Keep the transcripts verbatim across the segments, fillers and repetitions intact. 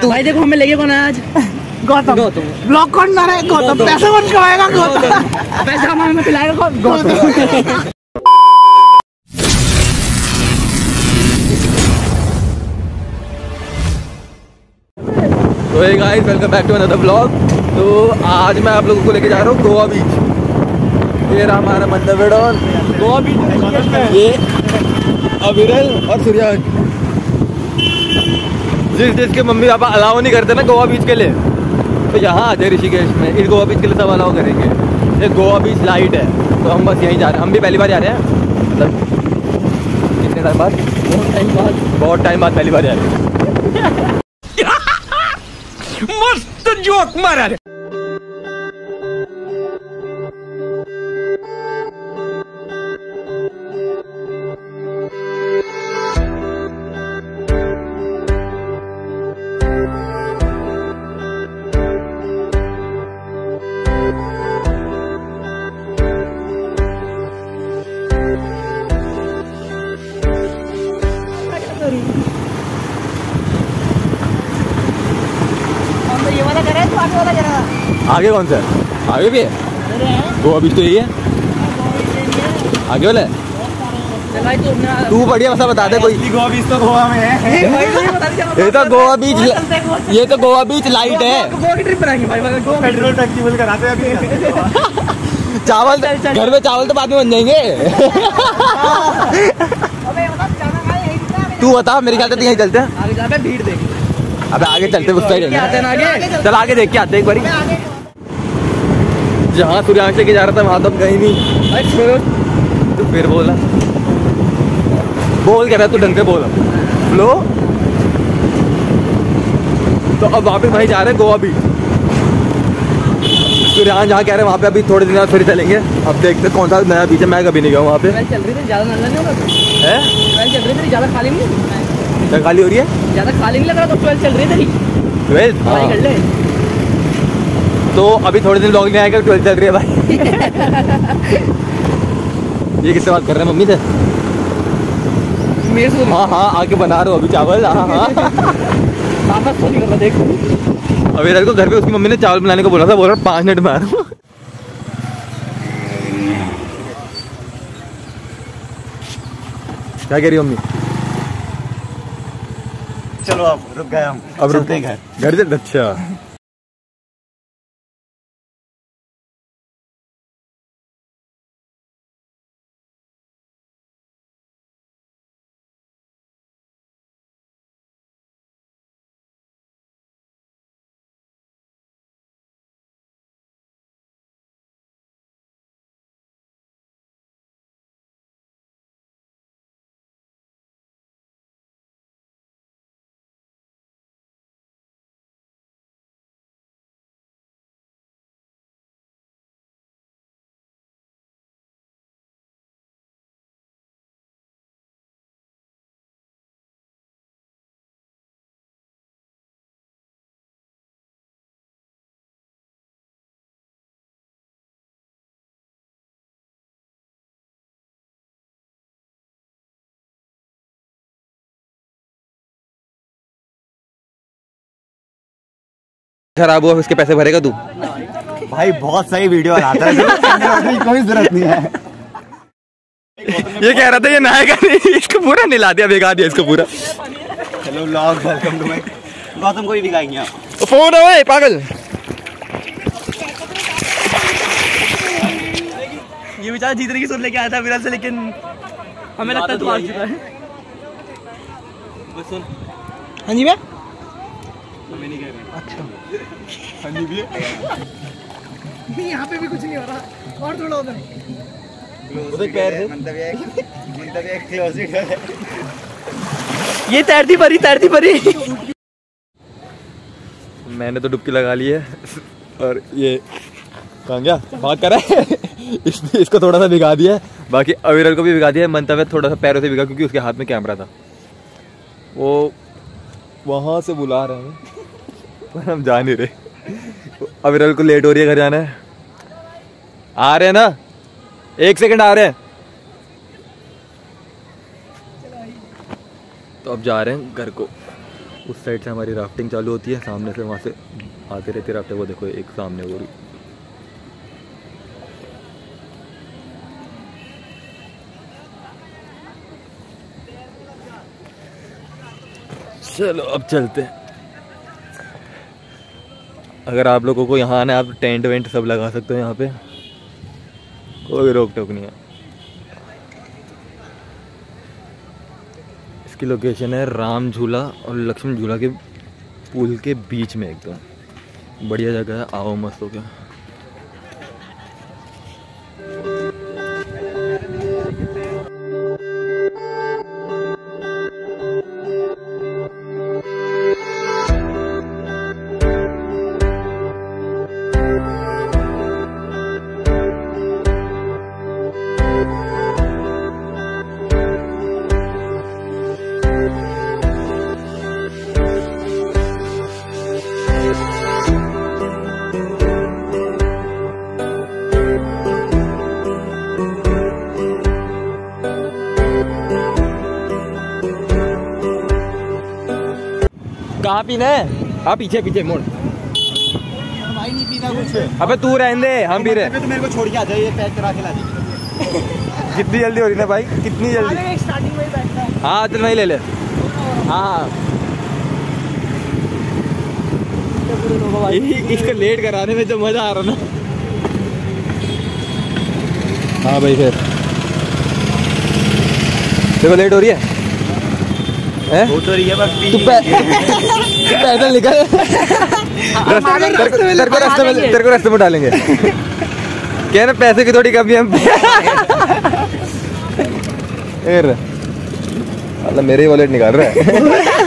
तू भाई देखो हमें लेके कौन है आज? गौतम। गौतम ब्लॉग कौन ना रहे? गौतम पैसे कौन कमाएगा? गौतम पैसा हमें खिलाएगा कौन? गौतम। तो hey guys welcome back to another blog. तो आज मैं आप लोगों को लेके जा रहा हूँ गोवा बीच। ये रहा हमारा मंदवेडन गोवा बीच। ये अविरल और सूर्यांश, जिस जिसके मम्मी पापा अलाउ नहीं करते ना गोवा बीच के लिए, तो यहाँ आ जाए ऋषिकेश में। इस गोवा बीच के लिए सब अलाउ करेंगे। ये गोवा बीच लाइट है, तो हम बस यहीं जा रहे हैं। हम भी पहली बार जा रहे हैं, मतलब कितने टाइम बाद? बहुत टाइम बाद बहुत टाइम बाद पहली बार जा रहे हैं। मस्त जोक मारा रे। आगे कौन सा है? आगे भी है गोवा बीच, तो यही है आगे वाला है। तू बढ़िया मसा बता दे कोई। गोवा बीच तो गोवा में है। ये तो गोवा बीच, ये तो गोवा बीच लाइट है। गोवा की ट्रिप बनाएंगे भाई, पेट्रोल टंकी फुल कराते हैं। चावल घर में चावल तो बाद में बन जाएंगे। तू बता, मेरे ख्याल से यहीं चलते हैं। आगे जाके भीड़ देख। अबे आगे चलते उस साइड है। चल आगे देख के आते एक बारी। जहाँ सूर्यांश लेके जा रहा था वहां तो हम गए नहीं। तू फिर बोला बोल कह रहा, तू ढंग से बोल लो। तो अब वापस वहीं जा रहे हैं गोवा बीच। सूर्यांश जहाँ कह रहे हैं वहाँ पे अभी थोड़े दिन बाद फिर चलेंगे। अब देखते कौन सा नया बीच है। मैं कभी नहीं गया वहाँ पे। चल रही थी ज्यादा नहीं है, चल रही थी ज्यादा खाली नहीं। क्या खाली हो रही है? ज्यादा खाली नहीं लग रहा। तो ट्वेल्थ चल रही थी। ट्वेल्थ हाँ कर ले। तो अभी थोड़े दिन ब्लॉग नहीं आएगा, ट्वेल्थ चल रही है भाई। ये किससे बात कर रहे हैं? मम्मी से? मेरे से? हाँ हाँ आके बना रहा हूँ अभी चावल। हाँ हाँ देख अभी रात को घर पे उसकी मम्मी ने चावल बनाने को बोला था। बोल रहा पाँच मिनट में आ रहा हूँ। क्या कह रही मम्मी? चलो अब रुक गए हम, अब रुकते हैं घर घर। अच्छा खराब हुआ उसके पैसे भरेगा तू? भाई बहुत सही वीडियो बनाता है। कोई जरूरत नहीं है। ये कह रहा था ये नहाएगा नहीं, इसको पूरा निला दिया, भिगा दिया इसको पूरा। Hello vlog, welcome to my. Gautam को ही दिखाएंगे आप। फोन है पागल। ये बेचारा जीतने की सुन लेके आया था विराट से, लेकिन हमें लगता है तू आ चुका है। सुन। हाँ जी मैं हमें नहीं कह रहे। अच्छा हनी भी नहीं, यहाँ पे भी कुछ नहीं हो रहा। और थोड़ा उधर उधर पैर है। मतलब ये मतलब ये क्लोज है। ये तैरती परी तैरती परी। मैंने तो डुबकी लगा ली है और ये कहाँ गया? भाग कर रहा है। इसने इसको थोड़ा सा भिगा दिया है, बाकी अविरल को भी भिगा दिया है। मंतव्य थोड़ा सा पैरों से भिगा क्योंकि उसके हाथ में कैमरा था। वो वहाँ से बुला रहे हैं पर हम जा नहीं रहे। अविरल को लेट हो रही है, घर जाना है। आ रहे हैं ना, एक सेकंड आ रहे हैं। तो अब जा रहे हैं घर को। उस साइड से हमारी राफ्टिंग चालू होती है, सामने से वहाँ से आते रहती है राफ्टिंग। वो देखो एक सामने वो रही। चलो अब चलते हैं। अगर आप लोगों को यहाँ आना है, आप टेंट वेंट सब लगा सकते हो यहाँ पे, कोई रोक टोक नहीं है। इसकी लोकेशन है राम झूला और लक्ष्मण झूला के पुल के बीच में, एकदम बढ़िया जगह है। आओ मस्त हो गया। कहाँ पीना है? हाँ पीछे पीछे मोड़। भाई नहीं पीना कुछ। अबे तू रहने दे, हम पी रहे। तो मेरे को छोड़ के आ जाइए, पैक करा के ला दीजिए। कितनी जल्दी हो रही ना भाई, कितनी जल्दी। स्टार्टिंग में ही बैठता है। हाँ चल वहीं ले ले। हाँ इसको लेट कराने में जो मजा आ रहा ना। हाँ भाई फिर देखो लेट हो रही है। हैं? हो तो रही है, बस पी तू पैदल निकल। तेरे को रास्ते में तेरे को रास्ते में डालेंगे। क्या ना पैसे की थोड़ी कमी हम। अल्लाह मेरे ही वॉलेट निकाल रहा है।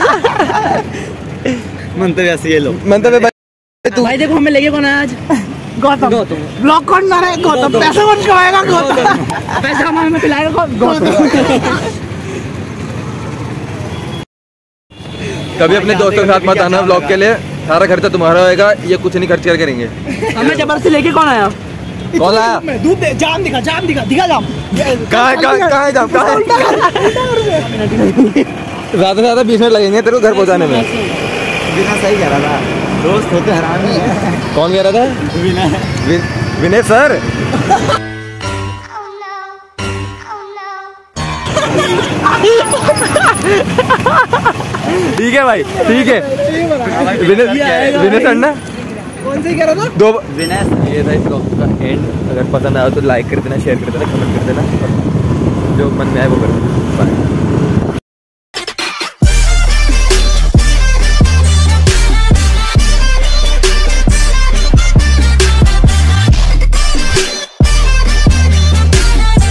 मंतव्य ऐसे ये लोग मंतव्य भाई तू भाई देखो हमें लेके कौन है आज? गौतम। गौतम ब्लॉक कौन ना रहे? गौतम पैसे कौन कमाएगा? गौतम पैसे हमारे में पिलाएगा कौन? गौतम। कभी अपने दोस्तों के साथ मत आना ब्लॉग के लिए, सारा खर्चा तुम्हारा होएगा, ये कुछ नहीं खर्च कर करेंगे। हमें जबरदस्ती लेके कौन आया? कौन आया? दूध दे, जाम दिखा, जाम दिखा, दिखा जाम। कहाँ है कहाँ है जाम? कहाँ है? ज्यादा से ज्यादा बीस मिनट लगेंगे तेरे को घर पहुँचाने में। बिना सही कह रहा था, दोस्त होते हरामी है। कौन कह रहा था? विनय। विनय सर। ठीक है भाई, ठीक है। विनय विनय सर ना कौन से कह रहा था? दो विनय। ये था इस ब्लॉग का एंड। अगर पसंद आया तो लाइक कर देना, शेयर कर देना, कमेंट कर देना, जो मन में आए वो कर देना। बाय।